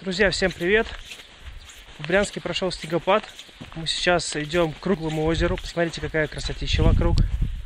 Друзья, всем привет! В Брянске прошел снегопад. Мы сейчас идем к круглому озеру. Посмотрите, какая красотища вокруг.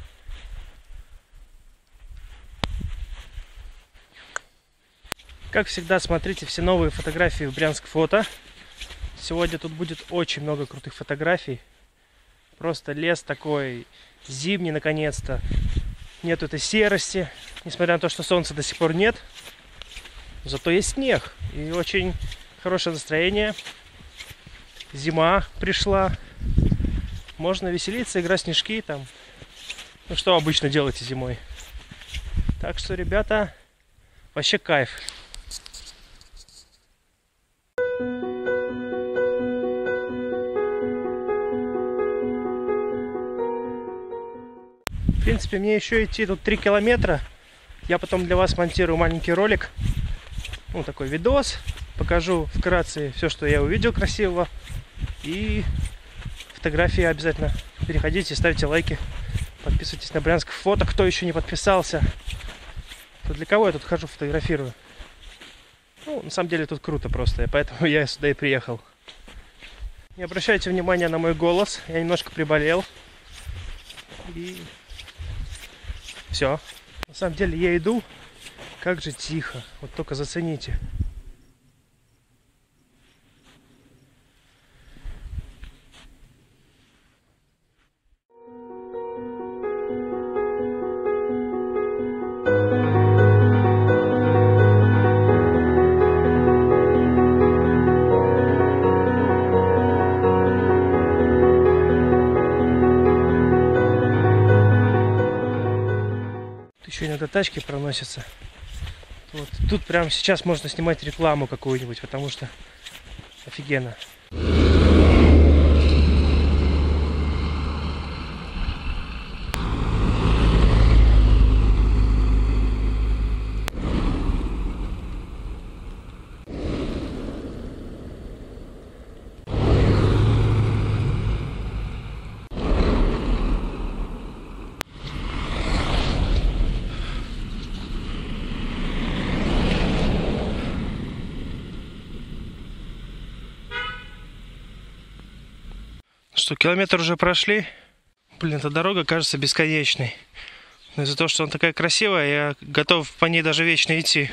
Как всегда, смотрите все новые фотографии в Брянск Фото. Сегодня тут будет очень много крутых фотографий. Просто лес такой зимний, наконец-то. Нет этой серости. Несмотря на то, что солнца до сих пор нет. Зато есть снег. И очень хорошее настроение. Зима пришла. Можно веселиться, играть в снежки там. Ну, что обычно делаете зимой. Так что, ребята, вообще кайф. В принципе, мне еще идти тут 3 километра. Я потом для вас монтирую маленький ролик. Ну, такой видос. Покажу вкратце все, что я увидел красивого. И фотографии обязательно. Переходите, ставьте лайки. Подписывайтесь на Брянск Фото, кто еще не подписался. То для кого я тут хожу, фотографирую? Ну, на самом деле тут круто просто. Поэтому я сюда и приехал. Не обращайте внимания на мой голос. Я немножко приболел. И все. На самом деле я иду. Как же тихо. Вот только зацените. Еще иногда тачки проносятся. Вот. Тут прямо сейчас можно снимать рекламу какую-нибудь, потому что офигенно. Что, километр уже прошли? Блин, эта дорога кажется бесконечной. Но из-за того, что она такая красивая, я готов по ней даже вечно идти.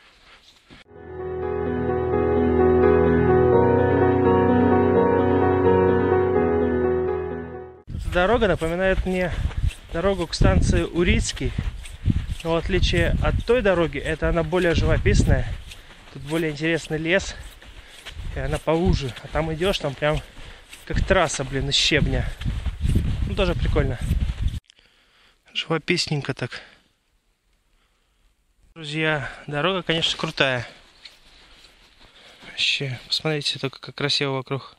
Эта дорога напоминает мне дорогу к станции Урицкий. Но в отличие от той дороги, это она более живописная. Тут более интересный лес. И она поуже. А там идешь, там прям как трасса, блин, из щебня. Ну, тоже прикольно. Живописненько так. Друзья, дорога, конечно, крутая. Вообще, посмотрите только, как красиво вокруг.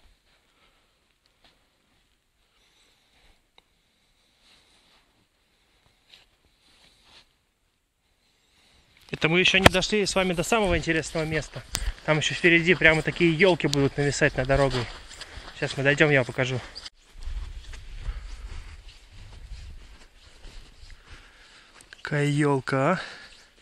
Это мы еще не дошли с вами до самого интересного места. Там еще впереди прямо такие елки будут нависать над дорогой. Сейчас мы дойдем, я вам покажу. Какая елка, а?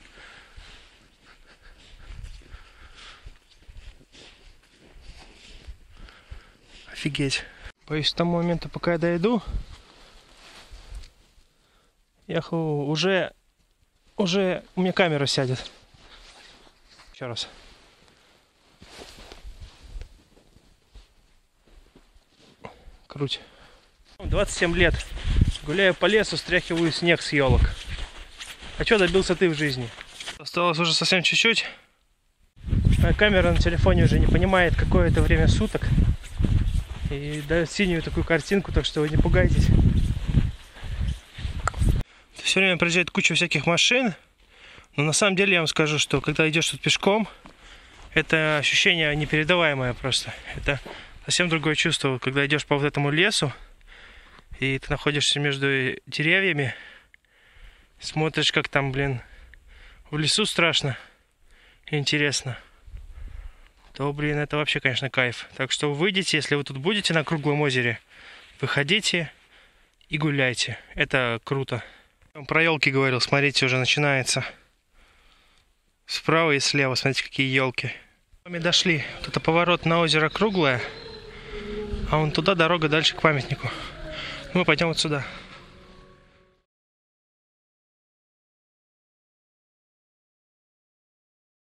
Офигеть. Боюсь, к тому моменту, пока я дойду, уже у меня камера сядет. Еще раз. Круть. 27 лет. Гуляю по лесу, стряхиваю снег с елок. А что добился ты в жизни? Осталось уже совсем чуть-чуть. Моя камера на телефоне уже не понимает, какое это время суток. И дает синюю такую картинку, так что вы не пугайтесь. Все время проезжает куча всяких машин. Но на самом деле я вам скажу, что когда идешь тут пешком, это ощущение непередаваемое просто. Это совсем другое чувство, когда идешь по вот этому лесу, и ты находишься между деревьями, смотришь, как там, блин, в лесу страшно и интересно, то, блин, это вообще, конечно, кайф. Так что выйдите, если вы тут будете на круглом озере, выходите и гуляйте. Это круто. Про елки говорил, смотрите, уже начинается. Справа и слева, смотрите, какие елки. Мы дошли. Вот это поворот на озеро Круглое. А вон туда дорога дальше к памятнику. Мы пойдем вот сюда.